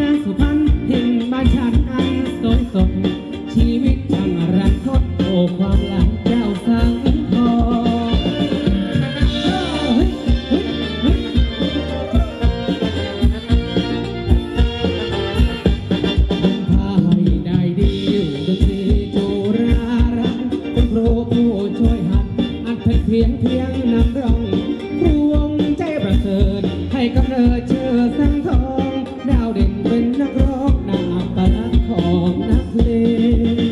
สุพรรณถิ่นบ้านฉันอันสวยสดชีวิตช่างรันทดโอ้ความหลังเจ้าสังทองพาให้ได้ดีอยู่ดนตรีจุรารัตน์คุณครูผู้ช่วยหัดอัดเพลงเพียงนำร้องครูวงใจประเสริฐให้กำเนิดเชื่อสังทองดาวเด่นเป็นนักร้องหน้าตาลักของนักเพลง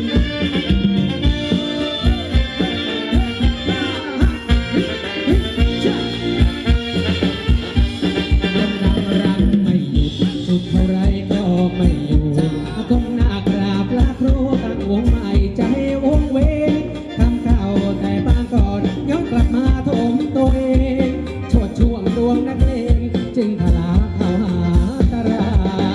รันไม่หยุดสุดเท่าไรก็ไม่อยู่ก้มหน้ากราบลาครูตั้งวงใหม่ใจวงเวงทำเก่าแต่ปางก่อนย้อนกลับมาถมตัวเองชดช่วงดวงนักเลงจึงทลาเข้าหาตารา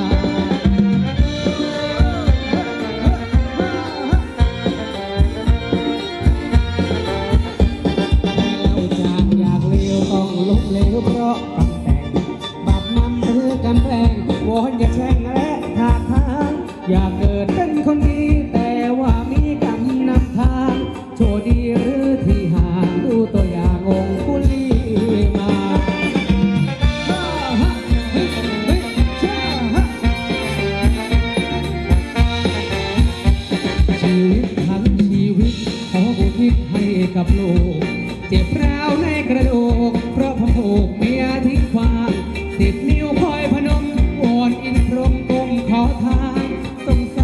เราจากอยากเลี้ยวต้องลุกเลี้ยวเพราะกำแต่งบับนำหรือกำแพงวอนอย่าแช่งและถากทางอยากเกิดเป็นคนดีแต่ว่ามีกรรมนำทางโชคดีหรือที่ห่างดูตัวอย่างองค์กุลีมาชีวิตทั้งชีวิตขออุทิศให้กับลูกเจ็บร้าวในกระดูกเพราะผมถูกเมียทิ้งความ10 นิ้วคอยพนมวอนอินพรหมก้มขอทางสงส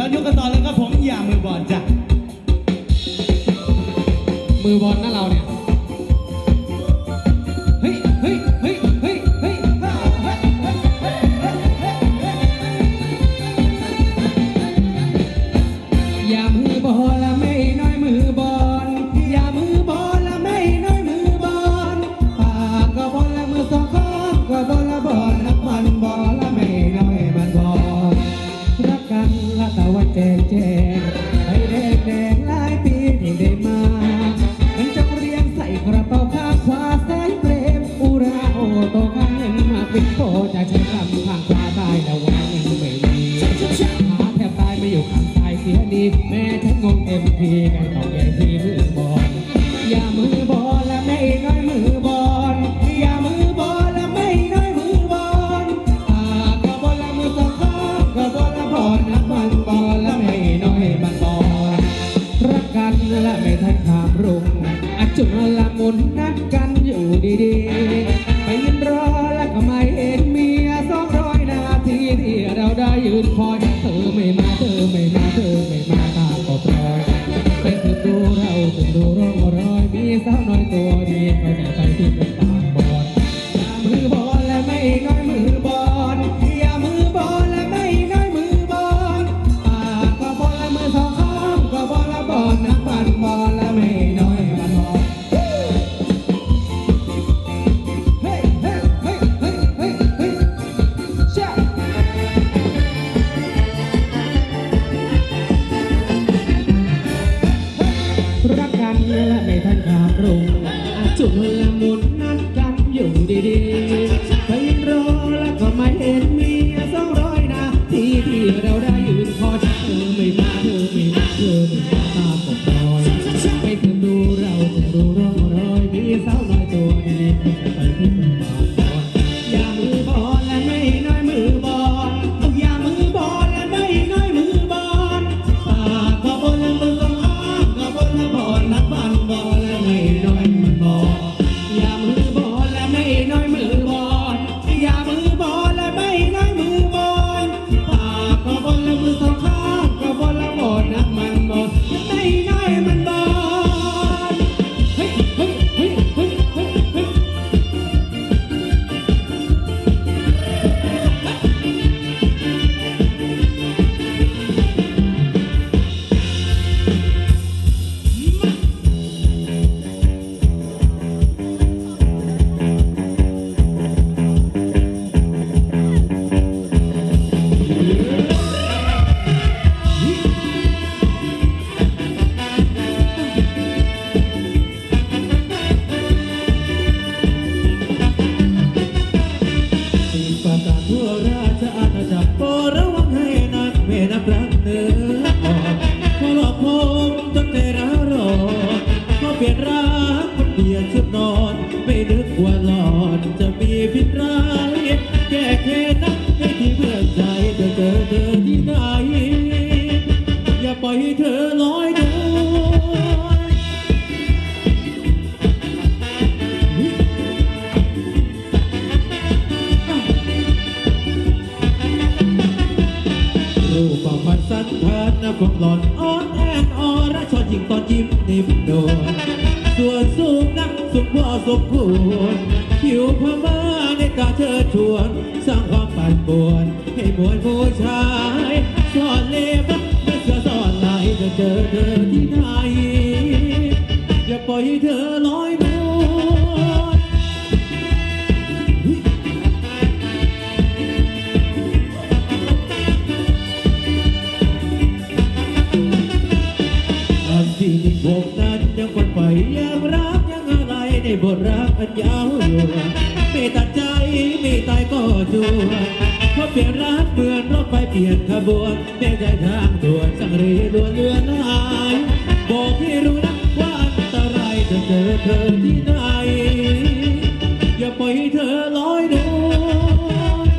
อนยกกันต่อเลยครับผมอย่ามือบอลจ้ะมือบอลนะเราเนี่ยเฮ้ยเฮ้ยเฮ้ยเฮ้ยเฮ้ยอย่ามือบอลละไม่น้อยมือบอลอย่ามือบอลละไม่น้อยมือบอลปากก็บอลละมือสองข้างก็บอลละบอลนักมันบอลละไม่น้อยมันบอลรักกันละตะวันแจงแจงให้แดงแดงหลายปีที่ได้มามันจะเรียงใส่กระเป๋าข้างขวาแสนเปรมอุราโอโตข้างหนึ่งหากปิดโปจะใช้คำข้างขวาได้แต่วันยังไม่มีหาแทบตายไม่อยู่ข้างซ้ายเสียดีแม่ฉันงงเต็มทีไงต้องแย่งที่มือบอลอย่ามือบอลและไม่น้อยมือบอลอย่ามือบอลและไม่น้อยมือบอลก็บอลละมือสองข้างก็บอลละบอลนักมันบอลและไม่น้อยมันบอลรักกันและไม่ทันขามรุ่งจุดละมุนนัดกันอยู่ดีๆไปยืนรอแล้วก็ไม่เห็นเมีย200 นาทีที่เราได้ยืนคอยเธอไม่มาเธอไม่มาเธอไม่มาตามก็ปล่อยไปถึงดูเราถึงดูร่องรอยมีสาวน้อยตัวดีก็จะไปที่เป็นตามบอลอย่ามือบอลและไม่น้อยมือบอลอย่ามือบอลและไม่น้อยมือบอลก็บอลละมือสองข้างก็บอลละบอลนักบอลบอลและไม่น้อยมันบอลรักกันและไม่ทันขาดรุ่งจุดละมุนนัดกันอยู่ดีๆไปรอแล้วก็ไม่เห็นเมีย200 นาทีที่เราได้ยืนคอยเธอไม่มาเธอไม่มาเธอไม่มาตามบอกรอยไปถึงดูเราถึงดูร่องรอยมีสาวน้อยตัวดีก็จะไปที่เป็นบางบอลอย่ามือบอลและไม่น้อยมือบอลอย่ามือบอลและไม่น้อยมือบอลก็บอลละมือสองข้างก็บอลละบอลนักบอลบอลและไม่น้อยมันบอลอย่ามือบอลและไม่น้อยมือบอลอย่ามือบอลและไม่น้อยมือบอลก็บอลละมือสองข้างก็บอลละบอลนักมันบอลไม่น้อยมันบอลเฮ้ยเฮ้ยเฮ้ยเฮ้ยเฮ้ยเฮ้ยประกาศทั่วราชอาณาจักรโปรดระวังให้นักเมนักรักเนื้ออ่อนพอหลอกผมจนใจร้าวรอนพอเปลี่ยนรักมันเปลี่ยนชุดนอนไม่นึกว่าหลอนจะมีพิษร้ายแก้แค้นนักให้ที่เพื่อนใจจะเจอเธอที่ไหนอย่าปล่อยให้เธอลอยนวลรูปพันสันทานนะของหลอนอ่อนแอนอรชอยิ่งตอนยิ้มนิ่มโดนส่วนสูงนักสุขพอสมควรผิวพม่าในตาเธอชวนสร้างความปั่นป่วนให้มวลผู้ชายซ่อนเล่ห์ไม่เชื่อซ่อนลายจะเจอเธอที่ไหนอย่าปล่อยให้เธอลอยนวลที่ยิ่งพวกนั้นยังคนไปยังรักยังอะไรในบทรักอันยาวอยู่ไม่ตัดใจไม่ตายก็ชัวเพราะเปลี่ยนรักเหมือนรถไฟเปลี่ยนขบวนแม้ใจทางด่วนสังรีล้วนเลือนหายบอกให้รู้นะว่าอันตรายจะเจอเธอที่ไหนอย่าปล่อยให้เธอลอยนวล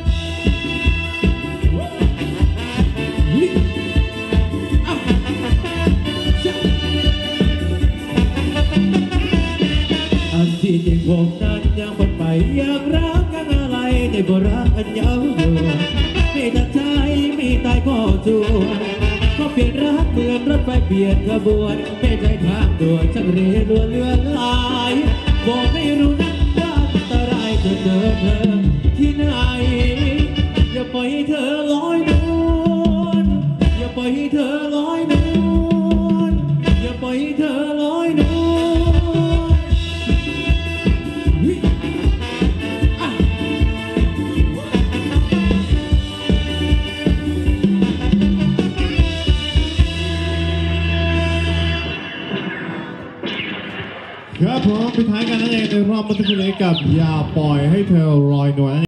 อันที่จริงพวกนั้นยังคนไปยังรักยังอะไรในบทรักอันยาวอยู่ไม่ตัดใจไม่ตายก็ชัวร์ลี่ยนรักเหมือนรถไฟเปลี่ยนขบวนไม่ใจทางด่วนชักเรรัวเลือนลายบอกให้รู้นะว่าอันตรายจะเจอเธอที่ไหนอย่าปล่อยให้เธอลอยนวลอย่าปล่อยให้เธอลอยนวลอย่าปล่อยให้เธอลอยนวลครับผมปิดท้ายกันนั่นเองในรอบเมื่อสักครู่นี้กับอย่าปล่อยให้เธอลอยนวล